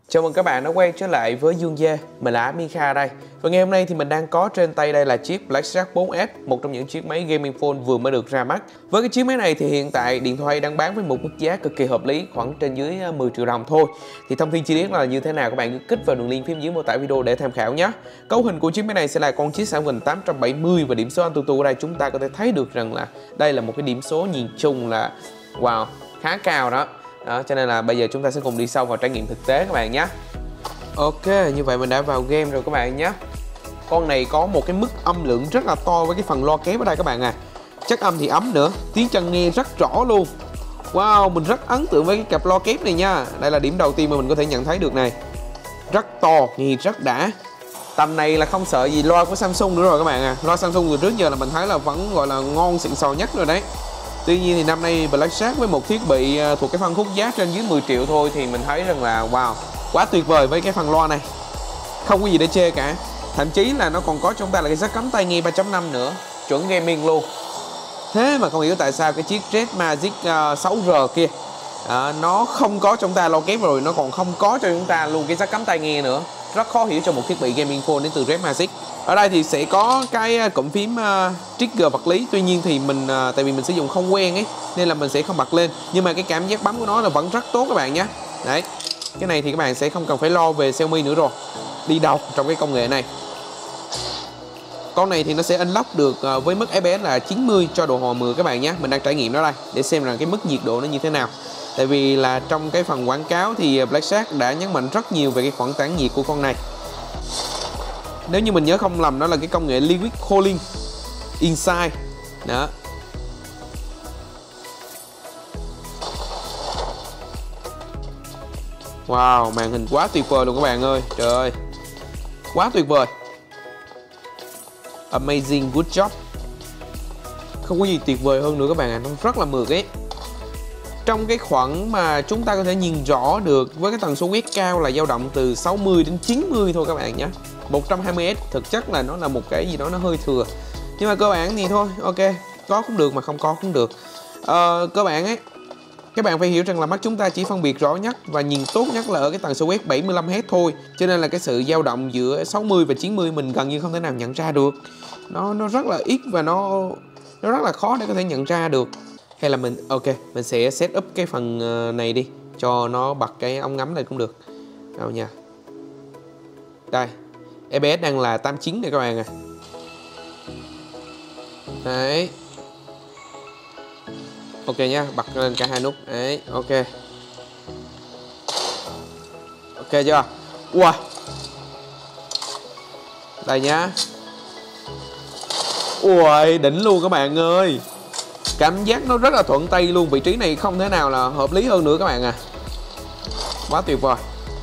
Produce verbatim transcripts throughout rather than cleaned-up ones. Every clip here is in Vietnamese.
Chào mừng các bạn đã quay trở lại với Dương Dê, mình là Mika đây. Và ngày hôm nay thì mình đang có trên tay đây là chiếc Blackshark bốn S, một trong những chiếc máy gaming phone vừa mới được ra mắt. Với cái chiếc máy này thì hiện tại điện thoại đang bán với một mức giá cực kỳ hợp lý, khoảng trên dưới mười triệu đồng thôi. Thì thông tin chi tiết là như thế nào các bạn cứ kích vào đường link phía dưới mô tả video để tham khảo nhé. Cấu hình của chiếc máy này sẽ là con chiếc Snapdragon tám trăm bảy mươi và điểm số Antutu ở đây chúng ta có thể thấy được rằng là đây là một cái điểm số nhìn chung là wow, khá cao đó. Đó, cho nên là bây giờ chúng ta sẽ cùng đi sâu vào trải nghiệm thực tế các bạn nhé. Ok, như vậy mình đã vào game rồi các bạn nhé. Con này có một cái mức âm lượng rất là to với cái phần loa kép ở đây các bạn à. Chất âm thì ấm nữa, tiếng chân nghe rất rõ luôn. Wow, mình rất ấn tượng với cái cặp loa kép này nha. Đây là điểm đầu tiên mà mình có thể nhận thấy được này. Rất to, nghe rất đã. Tầm này là không sợ gì loa của Samsung nữa rồi các bạn à. Loa Samsung từ trước giờ là mình thấy là vẫn gọi là ngon xịn sò nhất rồi đấy. Tuy nhiên thì năm nay Blackshark với một thiết bị thuộc cái phân khúc giá trên dưới mười triệu thôi thì mình thấy rằng là wow, quá tuyệt vời với cái phần loa này. Không có gì để chê cả. Thậm chí là nó còn có cho chúng ta là cái jack cắm tai nghe ba chấm năm nữa, chuẩn gaming luôn. Thế mà không hiểu tại sao cái chiếc Red Magic sáu R kia à, nó không có cho chúng ta loa kép rồi, nó còn không có cho chúng ta luôn cái jack cắm tai nghe nữa. Rất khó hiểu cho một thiết bị gaming phone đến từ Red Magic. Ở đây thì sẽ có cái cụm phím uh, trigger vật lý, tuy nhiên thì mình uh, tại vì mình sử dụng không quen ấy nên là mình sẽ không bật lên, nhưng mà cái cảm giác bấm của nó là vẫn rất tốt các bạn nhé. Đấy, cái này thì các bạn sẽ không cần phải lo về Xiaomi nữa rồi, đi đầu trong cái công nghệ này. Con này thì nó sẽ unlock được uh, với mức ép pê ét là chín mươi cho độ hòa mười các bạn nhé. Mình đang trải nghiệm nó đây để xem rằng cái mức nhiệt độ nó như thế nào. Tại vì là trong cái phần quảng cáo thì Blackshark đã nhấn mạnh rất nhiều về cái khoảng tản nhiệt của con này. Nếu như mình nhớ không lầm, đó là cái công nghệ Liquid Cooling Inside. Đó. Wow, màn hình quá tuyệt vời luôn các bạn ơi. Trời ơi, quá tuyệt vời. Amazing, good job. Không có gì tuyệt vời hơn nữa các bạn ạ, à. Nó rất là mượt ấy. Trong cái khoảng mà chúng ta có thể nhìn rõ được với cái tần số quét cao là dao động từ sáu mươi đến chín mươi thôi các bạn nhé. một trăm hai mươi héc thực chất là nó là một cái gì đó nó hơi thừa. Nhưng mà cơ bản thì thôi, ok, có cũng được mà không có cũng được. Ờ, cơ bản ấy, các bạn phải hiểu rằng là mắt chúng ta chỉ phân biệt rõ nhất và nhìn tốt nhất là ở cái tần số quét bảy mươi lăm héc thôi. Cho nên là cái sự dao động giữa sáu mươi và chín mươi mình gần như không thể nào nhận ra được. Nó nó rất là ít và nó nó rất là khó để có thể nhận ra được. Hay là mình, ok, mình sẽ set up cái phần này đi, cho nó bật cái ống ngắm này cũng được. Đâu nha. Đây, ép pê ét đang là tám mươi chín này các bạn à. Đấy. Ok nhá, bật lên cả hai nút. Đấy, ok. Ok chưa? Wow. Đây nhá. Ui, đỉnh luôn các bạn ơi. Cảm giác nó rất là thuận tay luôn. Vị trí này không thể nào là hợp lý hơn nữa các bạn à. Quá tuyệt vời.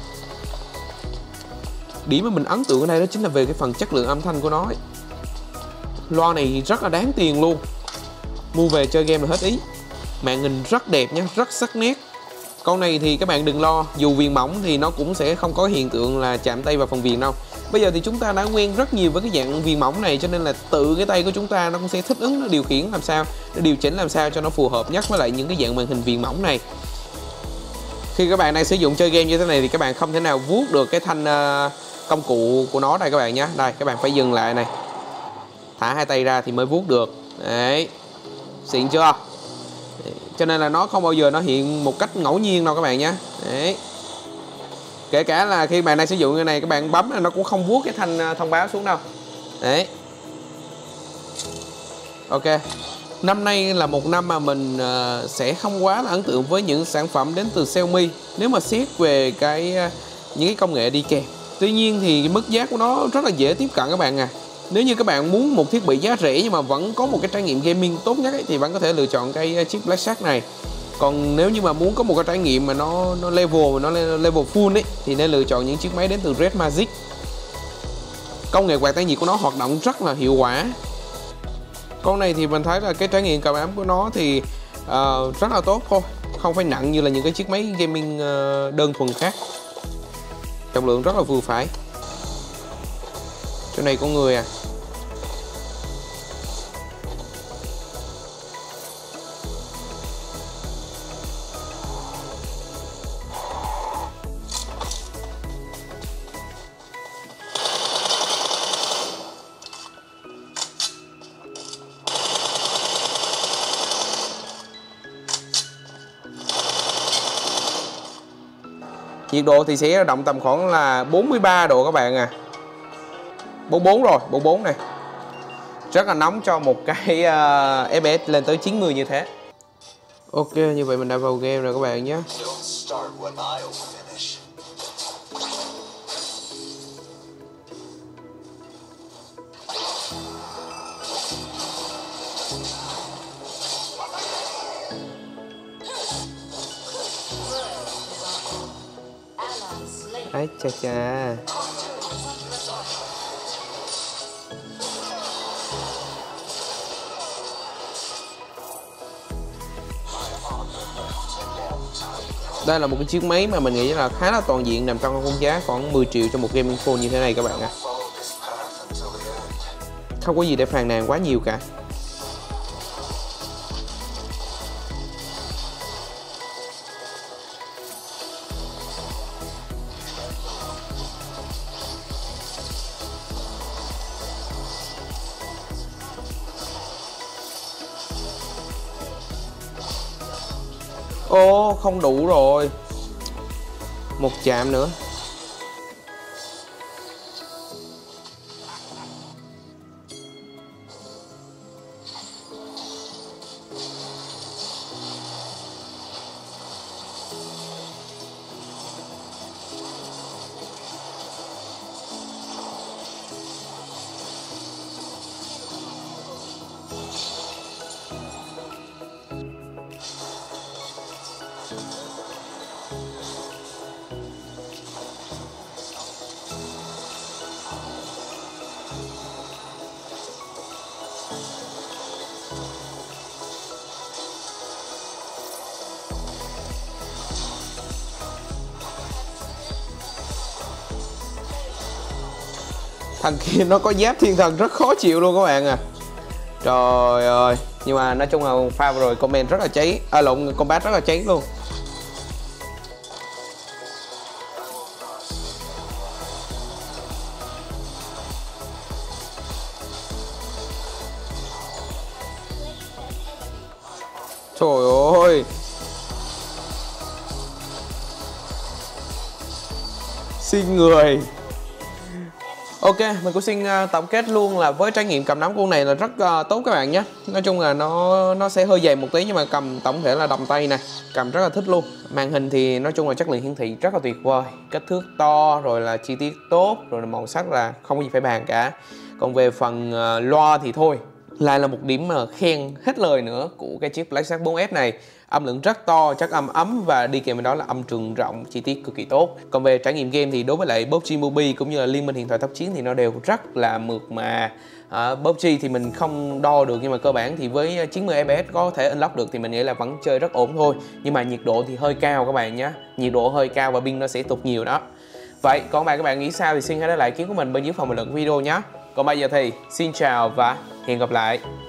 Điểm mà mình ấn tượng ở đây đó chính là về cái phần chất lượng âm thanh của nó ấy. Loa này rất là đáng tiền luôn. Mua về chơi game là hết ý. Màn hình rất đẹp nhé, rất sắc nét. Con này thì các bạn đừng lo, dù viền mỏng thì nó cũng sẽ không có hiện tượng là chạm tay vào phần viền đâu. Bây giờ thì chúng ta đã quen rất nhiều với cái dạng viền mỏng này, cho nên là tự cái tay của chúng ta nó cũng sẽ thích ứng, nó điều khiển làm sao, nó điều chỉnh làm sao cho nó phù hợp nhất với lại những cái dạng màn hình viền mỏng này. Khi các bạn đang sử dụng chơi game như thế này thì các bạn không thể nào vuốt được cái thanh uh, công cụ của nó đây các bạn nhé. Đây, các bạn phải dừng lại này, thả hai tay ra thì mới vuốt được. Đấy, xịn chưa? Cho nên là nó không bao giờ nó hiện một cách ngẫu nhiên đâu các bạn nhé. Đấy. Kể cả là khi bạn đang sử dụng cái này, các bạn bấm nó cũng không vuốt cái thanh thông báo xuống đâu. Đấy. Ok. Năm nay là một năm mà mình uh, sẽ không quá là ấn tượng với những sản phẩm đến từ Xiaomi, nếu mà xét về cái uh, những cái công nghệ đi kèm. Tuy nhiên thì cái mức giá của nó rất là dễ tiếp cận các bạn à. Nếu như các bạn muốn một thiết bị giá rẻ nhưng mà vẫn có một cái trải nghiệm gaming tốt nhất ấy, thì bạn có thể lựa chọn cái chiếc Blackshark này. Còn nếu như mà muốn có một cái trải nghiệm mà nó nó level mà nó level full ấy, thì nên lựa chọn những chiếc máy đến từ Red Magic. Công nghệ quạt tản nhiệt của nó hoạt động rất là hiệu quả. Con này thì mình thấy là cái trải nghiệm cầm ấm của nó thì uh, rất là tốt thôi, không phải nặng như là những cái chiếc máy gaming uh, đơn thuần khác. Trọng lượng rất là vừa phải. Chỗ này có người à. Nhiệt độ thì sẽ dao động tầm khoảng là bốn mươi ba độ các bạn à. bốn mươi bốn rồi, bốn mươi bốn này. Rất là nóng cho một cái uh, ép pê ét lên tới chín mươi như thế. Ok, như vậy mình đã vào game rồi các bạn nhé. Ái chà chà. Đây là một cái chiếc máy mà mình nghĩ là khá là toàn diện, nằm trong khung giá khoảng mười triệu cho một gaming phone như thế này các bạn ạ. À. Không có gì để phàn nàn quá nhiều cả. Ô, không đủ rồi. Một chạm nữa. Thằng kia nó có giáp thiên thần rất khó chịu luôn các bạn à. Trời ơi. Nhưng mà nói chung là pha vừa rồi comment rất là cháy. À lộn, combat rất là cháy luôn. Trời ơi. Xin người. Ok, mình cũng xin uh, tổng kết luôn là với trải nghiệm cầm nắm con này là rất uh, tốt các bạn nhé. Nói chung là nó nó sẽ hơi dày một tí nhưng mà cầm tổng thể là đầm tay nè, cầm rất là thích luôn. Màn hình thì nói chung là chất lượng hiển thị rất là tuyệt vời, kích thước to rồi là chi tiết tốt, rồi là màu sắc là không có gì phải bàn cả. Còn về phần uh, loa thì thôi, lại là một điểm mà khen hết lời nữa của cái chiếc Blackshark bốn S này. Âm lượng rất to, chất âm ấm và đi kèm với đó là âm trường rộng, chi tiết cực kỳ tốt. Còn về trải nghiệm game thì đối với lại pê u bê giê Mobile cũng như là Liên minh huyền thoại tốc chiến thì nó đều rất là mượt mà. À, pê u bê giê thì mình không đo được nhưng mà cơ bản thì với chín mươi ép pê ét có thể unlock được thì mình nghĩ là vẫn chơi rất ổn thôi. Nhưng mà nhiệt độ thì hơi cao các bạn nhé, nhiệt độ hơi cao và pin nó sẽ tụt nhiều đó. Vậy còn bạn các bạn nghĩ sao thì xin hãy để lại ý kiến của mình bên dưới phần bình luận video nhé. Còn bây giờ thì xin chào và hẹn gặp lại.